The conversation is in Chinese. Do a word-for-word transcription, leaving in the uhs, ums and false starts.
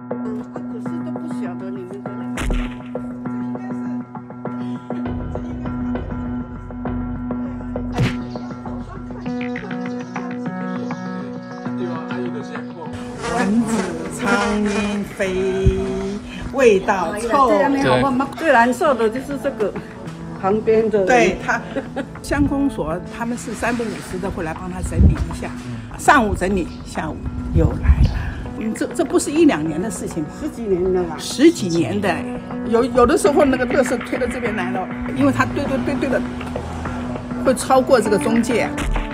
可是都不晓得你们的那个。 蚊子、苍蝇飞，味道臭。 这样没好吗？最难受的就是这个旁边的。 对他，乡公所他们是三不五时的会来帮他整理一下，上午整理，下午又来了。嗯，这这不是一两年的事情， 十几年了啦， 十几年的。有有的时候那个垃圾推到这边来了，因为他堆堆堆堆的，会超过这个中介。